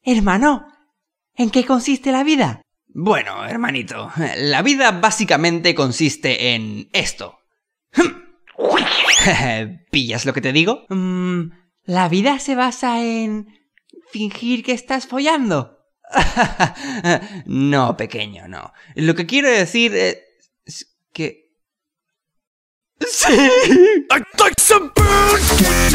Hermano, ¿en qué consiste la vida? Bueno, hermanito, la vida básicamente consiste en esto. ¿Pillas lo que te digo? La vida se basa en fingir que estás follando. No, pequeño, no. Lo que quiero decir es que... ¡Sí!